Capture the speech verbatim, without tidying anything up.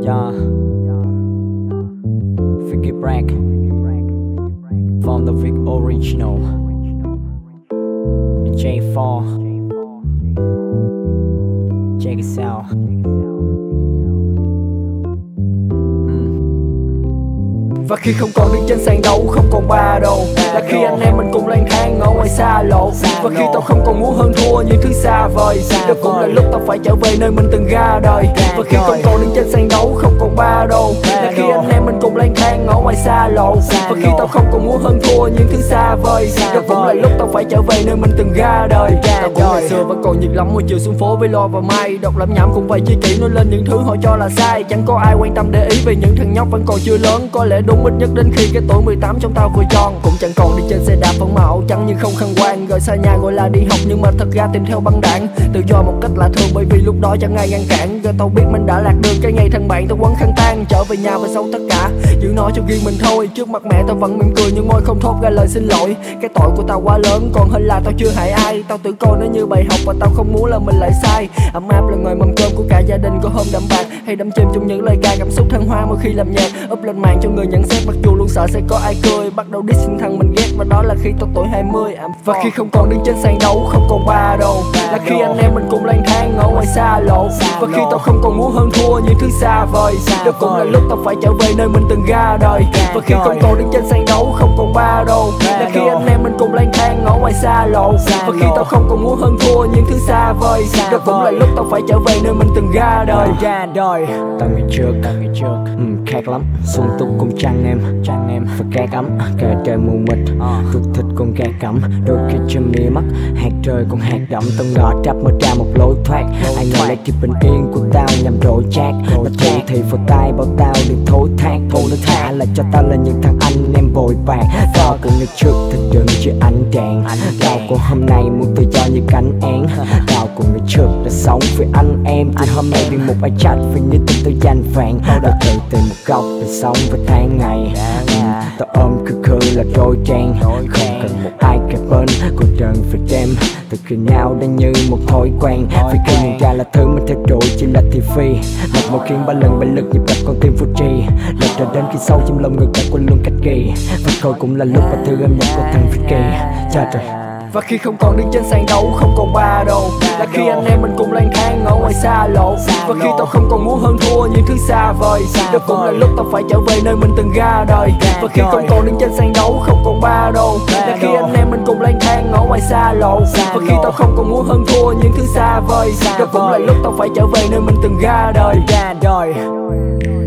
Yeah, Vicky Bragg from the Vic Original and J four. Check it out. Và khi không còn đứng trên sàn đấu, không còn ba đầu, là khi anh em mình cùng lang thang ở ngoài xa lộ. Và khi tao không còn muốn hơn thua những thứ xa vời, đó cũng là lúc tao phải trở về nơi mình từng ra đời. Và khi không còn đứng trên sàn đấu, không còn ba đầu, là khi anh em mình cùng lang thang ở ngoài xa lộ. Và khi tao không còn muốn hơn thua những thứ xa vời, đó cũng là lúc tao phải trở về nơi mình từng ra đời. Tao cũng ngày xưa vẫn còn nhiệt lắm mỗi chiều xuống phố với lo và may, đọc lắm nhảm cũng vậy chi kỷ nói lên những thứ họ cho là sai. Chẳng có ai quan tâm để ý về những thằng nhóc vẫn còn chưa lớn, có lẽ đúng ít nhất đến khi cái tuổi mười tám trong tao vừa tròn. Cũng chẳng còn đi trên xe đạp phấn màu trắng nhưng không khăn quàng, rời xa nhà gọi là đi học nhưng mà thật ra tìm theo băng đảng. Tự do một cách lạ thường bởi vì lúc đó chẳng ai ngăn cản. Giờ tao biết mình đã lạc đường cái ngày thằng bạn tao quấn khăn tang, trở về nhà và sau tất cả giữ nó cho riêng mình thôi. Trước mặt mẹ tao vẫn mỉm cười nhưng môi không thốt ra lời xin lỗi. Cái tội của tao quá lớn còn hơn là tao chưa hại ai. Tao tự coi nó như bài học và tao không muốn là mình lại sai. Ấm áp là ngồi mâm cơm của cả gia đình, có hôm đậm bạc hay đắm chìm trong những lời ca cảm xúc thăng hoa mỗi khi làm nhạc. Up lên mạng cho người nhận xét mặc dù luôn sợ sẽ có ai cười. Bắt đầu diss thằng mình ghét và đó là khi tao tuổi hai mươi. Và khi không còn đứng trên sàn đấu, không còn ba đầu, là khi anh em mình cùng lang thang ở ngoài xa lộ. Và khi tao không còn muốn hơn thua những thứ xa vời, đó cũng là lúc tao phải trở về nơi mình từng ra đời. Và khi không còn đứng trên sàn đấu, không còn ba đầu, là khi anh em mình cùng lang thang ở ngoài xa lộ. Và khi tao không còn muốn hơn thua những thứ xa vời, đó cũng là lúc tao phải trở về nơi mình từng ra đời. Tao ngày trước, tao ngày trước, ừ, khác lắm. Sung túc cùng trăng em, trăng em và cát ấm. Kề trời mù mịt, ruột thịt con gà cắm. Đôi khi trên mía mắt, hạt trời còn hạt đậm. Tao ngỏ trap mở ra một lối thoát. Ai ngờ lại thì bình yên của tao nhằm rội chát. Nó thù thì vào tai bảo tao đừng thối thác. Thôi nó thả lại cho tao là những thằng anh em bồi bàn. Tao của ngày trước thì đừng chỉ ánh đèn. Tao của hôm nay muốn tự do như cánh én. Tao của ngày trước đã sống với anh em. Thì hôm nay bị một ai chat vì như tình tôi danh vàng. Tao đã tự tìm một góc để sống với tháng ngày. Tao ôm khư khư là đôi trang, không cần một ai kề bên. Cô đơn về đêm, từ khi nhau đã như một thói quen. Vì khi nhận ra là thứ mình theo đuổi chỉ là ti vi. Một một khiến ba lần ba lực nhịp đập con tim Fuji. Lần trở đến khi sâu trong lòng ngực đã quên luôn cách ghi. Và thôi cũng là lúc mà thư âm nhạc của thằng Vicky. Trời trời. Và khi không còn đứng trên sàn đấu, không còn ba đầu, là khi anh em mình cùng lang thang ở ngoài xa lộ. Và khi tao không còn muốn hơn thua những thứ xa vời, đó cũng là lúc tao phải trở về nơi mình từng ra đời. Và khi không còn đứng trên sàn đấu, không còn ba đầu, là khi anh em mình cùng lang thang ở ngoài xa lộ. Và khi tao không còn muốn hơn thua những thứ xa vời, đó cũng là lúc tao phải trở về nơi mình từng ra đời.